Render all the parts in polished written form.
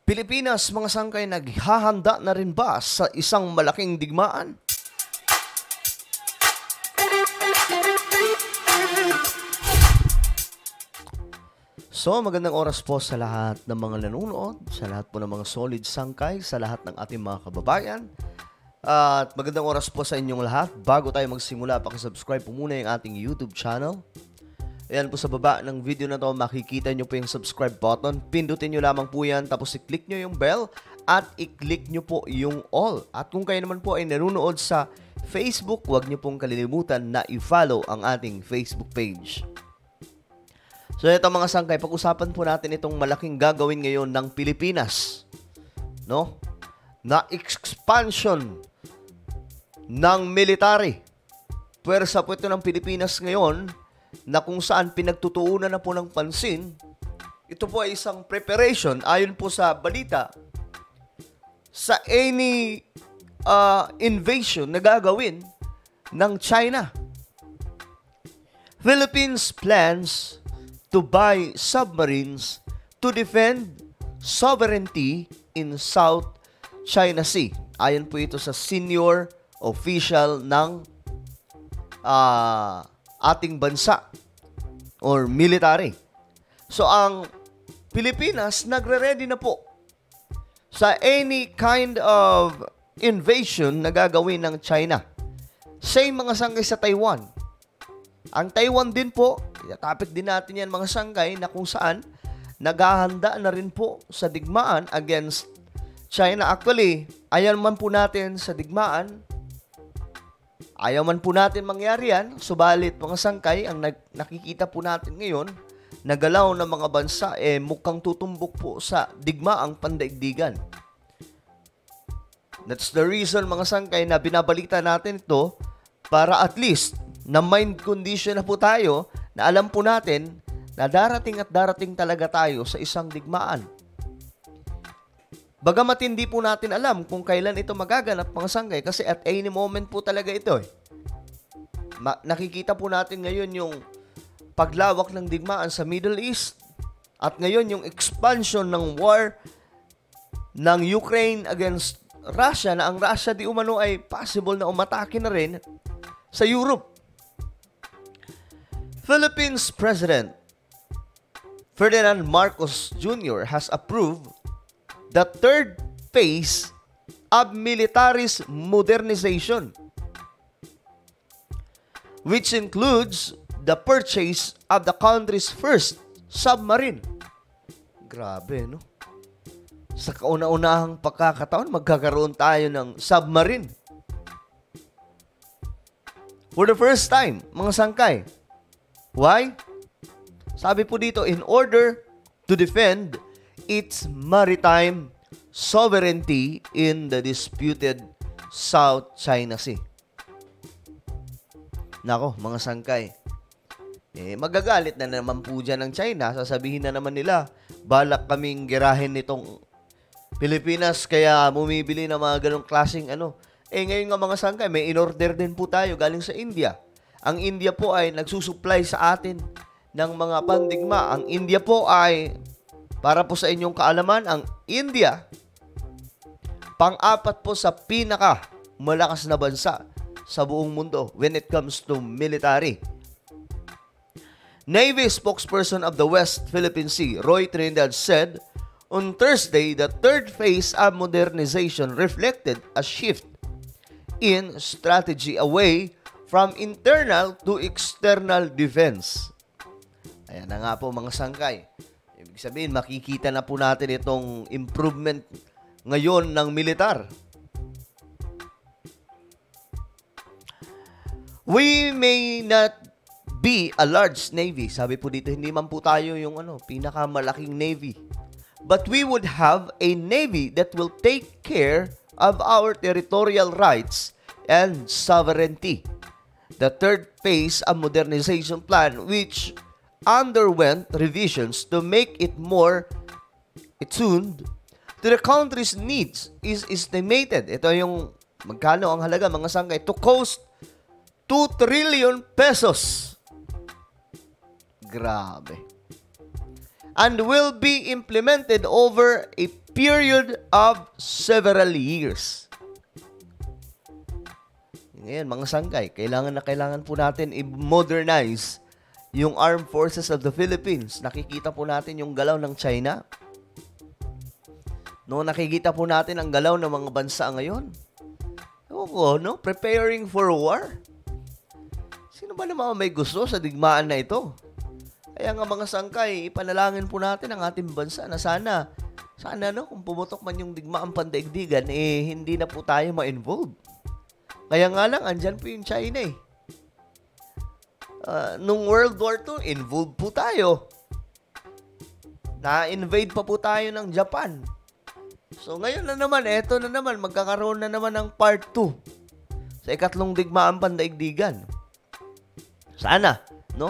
Pilipinas, mga sangkay, naghahanda na rin ba sa isang malaking digmaan? So, magandang oras po sa lahat ng mga nanonood, sa lahat po ng mga solid sangkay, sa lahat ng ating mga kababayan. At magandang oras po sa inyong lahat. Bago tayo magsimula, pakisubscribe po muna yung ating YouTube channel. Ayan po sa baba ng video na to, makikita nyo po yung subscribe button. Pindutin nyo lamang po yan, tapos i-click nyo yung bell at i-click nyo po yung all. At kung kayo naman po ay nanonood sa Facebook, huwag nyo pong kalilimutan na i-follow ang ating Facebook page. So ito mga sangkay, pag-usapan po natin itong malaking gagawin ngayon ng Pilipinas, no? Na expansion ng military. Puwersa po ito ng Pilipinas ngayon na kung saan pinagtutuunan na po ng pansin. Ito po ay isang preparation ayon po sa balita sa any invasion na gagawin ng China. Philippines plans to buy submarines to defend sovereignty in South China Sea. Ayon po ito sa senior official ng ating bansa or military. So, ang Pilipinas nagre-ready na po sa any kind of invasion na gagawin ng China. Same mga sangkay sa Taiwan. Ang Taiwan din po, topic din natin yan mga sangkay na kung saan naghahanda na rin po sa digmaan against China. Actually, ayaw man po natin sa digmaan, ayaw man po natin mangyari yan, subalit mga sangkay, ang nakikita po natin ngayon, nagalaw ng mga bansa, mukhang tutumbok po sa digmaang pandaigdigan. That's the reason mga sangkay na binabalita natin ito para at least na mind condition na po tayo na alam po natin na darating at darating talaga tayo sa isang digmaan. Bagamat hindi po natin alam kung kailan ito magaganap mga sangkay kasi at any moment po talaga ito. Nakikita po natin ngayon yung paglawak ng digmaan sa Middle East at ngayon yung expansion ng war ng Ukraine against Russia na ang Russia di umano ay possible na umatake na rin sa Europe. Philippines President Ferdinand Marcos Jr. has approved the third phase of military modernization, which includes the purchase of the country's first submarine. Grabe, no? Sa kauna-unahang pagkakataon, magkakaroon tayo ng submarine. For the first time, mga sangkay. Why? Sabi po dito, in order to defend its maritime sovereignty in the disputed South China Sea. Nako, mga sangkay. Magagalit na naman po dyan ng China. Sasabihin na naman nila, balak kaming girahin nitong Pilipinas kaya bumibili ng mga ganong klaseng ano. Ngayon nga mga sangkay, may in-order din po tayo galing sa India. Ang India po ay nagsusupply sa atin ng mga pandigma. Ang India po ay, para po sa inyong kaalaman, ang India, pang-apat po sa pinaka-malakas na bansa sa buong mundo when it comes to military. Navy spokesperson of the West Philippine Sea, Roy Trinidad, said on Thursday that third phase of modernization reflected a shift in strategy away from internal to external defense. Ayan na nga po mga sangkay. Ibig sabihin, makikita na po natin itong improvement ngayon ng militar. We may not be a large navy. Sabi po dito, hindi man po tayo yung pinakamalaking navy. But we would have a navy that will take care of our territorial rights and sovereignty. The third phase of modernization plan, which underwent revisions to make it more attuned to the country's needs, is estimated. Ito yung magkano ang halaga mga sangkay, to cost 2 trillion pesos. Grabe. and will be implemented over a period of several years. Ngayon, mga sangkay, kailangan po natin i-modernize yung Armed Forces of the Philippines. Nakikita po natin yung galaw ng China. No, nakikita po natin ang galaw ng mga bansa ngayon. No? Preparing for war. Sino ba naman may gusto sa digmaan na ito? Kaya nga mga sangkay, ipanalangin po natin ang ating bansa na sana kung pumutok man yung digmaang pandaigdigan, hindi na po tayo ma-involve. Kaya nga lang, andyan po yung China eh. Nung World War II, involved po tayo. Na-invade pa po tayo ng Japan. So ngayon na naman, eto na naman, magkakaroon na naman ng part 2 sa ikatlong digmaang pandaigdigan. Sana, no?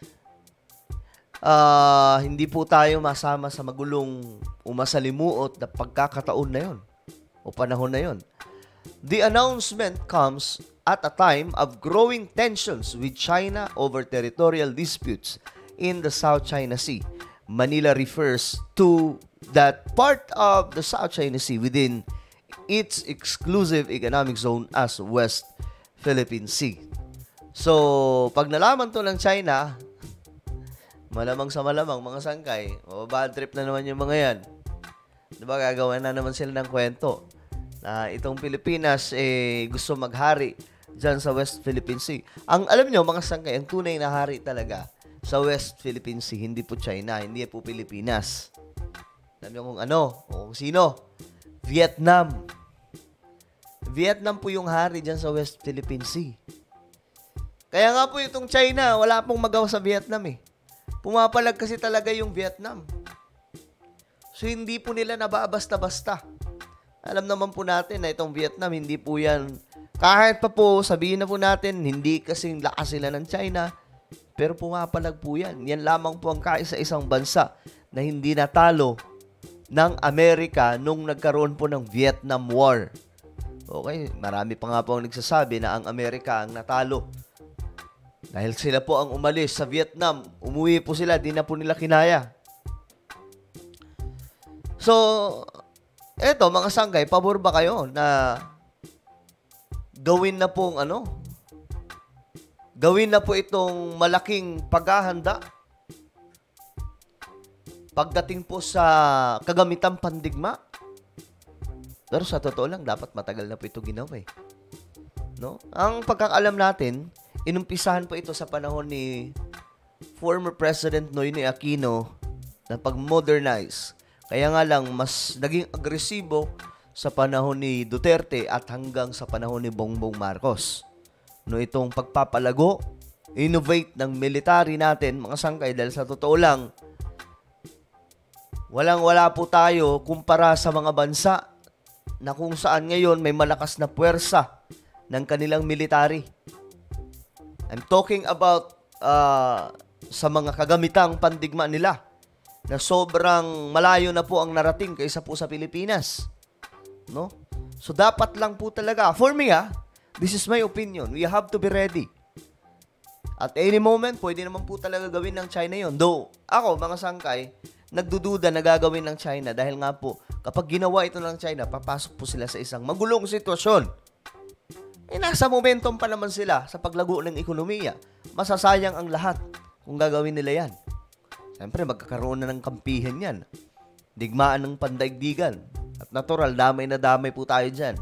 Hindi po tayo masama sa magulong umasalimuot na pagkakataon na yon o panahon na yon. The announcement comes at a time of growing tensions with China over territorial disputes in the South China Sea. Manila refers to that part of the South China Sea within its exclusive economic zone as West Philippine Sea. So, pag nalaman to ng China, malamang sa malamang, mga sangkay, bad trip na naman yung mga yan. Diba, gagawa na naman sila ng kwento na itong Pilipinas gusto maghari dyan sa West Philippine Sea. Ang alam nyo, mga sangkay, ang tunay na hari talaga sa West Philippine Sea, hindi po China, hindi po Pilipinas. Alam nyo kung ano, o kung sino? Vietnam. Vietnam po yung hari dyan sa West Philippine Sea. Kaya nga po itong China, wala pong magawa sa Vietnam eh. Pumapalag kasi talaga yung Vietnam. So, hindi po nila nababasta-basta. Alam naman po natin na itong Vietnam, hindi po yan, kahit pa po sabihin na po natin, hindi kasing lakas sila ng China, pero pumapalag po yan. Yan lamang po ang kaisa-isang bansa na hindi natalo ng Amerika nung nagkaroon po ng Vietnam War. Okay, marami pa nga po ang nagsasabi na ang Amerika ang natalo. Dahil sila po ang umalis sa Vietnam, umuwi po sila, di na po nila kinaya. So, eto mga sanggay, pabor ba kayo na gawin na po itong malaking paghahanda pagdating po sa kagamitang pandigma? Pero sa totoo lang, dapat matagal na po ito ginawa eh. No? Ang pagkakaalam natin, inumpisahan po ito sa panahon ni former President Noynoy Aquino na pag-modernize. Kaya nga lang, mas naging agresibo sa panahon ni Duterte at hanggang sa panahon ni Bongbong Marcos. No, itong pagpapalago, innovate ng military natin, mga sangkay, dahil sa totoo lang, walang-wala po tayo kumpara sa mga bansa na kung saan ngayon may malakas na puwersa ng kanilang military. I'm talking about sa mga kagamitang pandigma nila na sobrang malayo na po ang narating kaysa po sa Pilipinas. No? So, dapat lang po talaga, for me this is my opinion, we have to be ready. At any moment, pwede naman po talaga gawin ng China yon. Though, ako, mga sangkay, nagdududa na gagawin ng China dahil nga po, kapag ginawa ito ng China, papasok po sila sa isang magulong sitwasyon. Nasa momentum pa naman sila sa paglago ng ekonomiya. Masasayang ang lahat kung gagawin nila yan. Siyempre, magkakaroon na ng kampihan yan. Digmaan ng pandaigdigan. At natural, damay na damay po tayo dyan.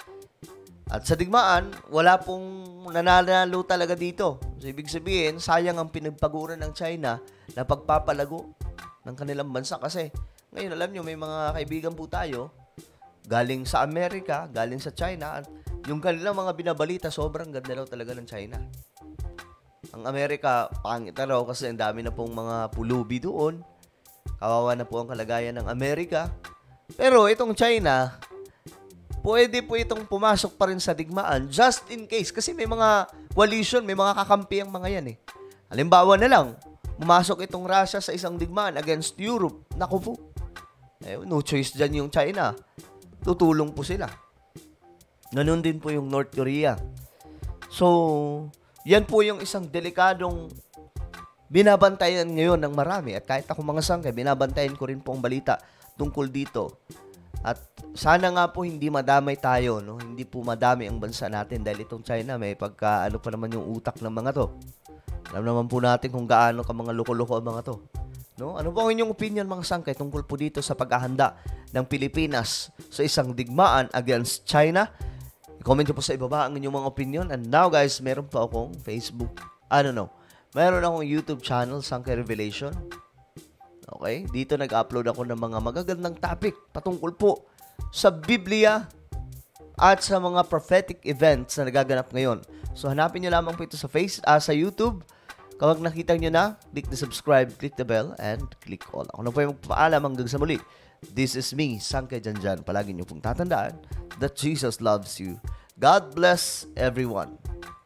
At sa digmaan, wala pong nanalo talaga dito. So, ibig sabihin, sayang ang pinagpaguran ng China na pagpapalago ng kanilang bansa. Kasi, ngayon, alam nyo, may mga kaibigan po tayo, galing sa Amerika, galing sa China, at yung kanilang mga binabalita, sobrang ganda daw talaga ng China. Ang Amerika, pangit na raw kasi ang dami na pong mga pulubi doon. Kawawa na po ang kalagayan ng Amerika. Pero itong China, pwede po itong pumasok pa rin sa digmaan just in case. Kasi may mga coalition, may mga kakampi ang mga yan eh. Halimbawa na lang, pumasok itong Russia sa isang digmaan against Europe. Naku po. No choice dyan yung China. Tutulong po sila. Ganun din po yung North Korea. So, yan po yung isang delikadong binabantayan ngayon ng marami. At kahit ako mga sangkay, binabantayan ko rin po ang balita tungkol dito. At sana nga po hindi madamay tayo, no? Hindi po madami ang bansa natin dahil itong China may pagka pa naman yung utak ng mga to. Alam naman po natin kung gaano ka mga loko-loko ang mga to. No? Ano ba ang inyong opinion mga sangkay tungkol po dito sa paghahanda ng Pilipinas sa isang digmaan against China? I-comment nyo po sa ibaba ang inyong mga opinion. And now guys, meron pa akong Facebook. Meron akong YouTube channel, Sangkay Revelation. Okay? Dito nag-upload ako ng mga magagandang topic patungkol po sa Biblia at sa mga prophetic events na nagaganap ngayon. So hanapin nyo lamang po ito sa YouTube. Kapag nakita nyo na, click the subscribe, click the bell, and click all. Ako na po yung magpapaalam hanggang sa muli. This is me, Sangkay Janjan. Palagi nyo pong tatandaan that Jesus loves you. God bless everyone.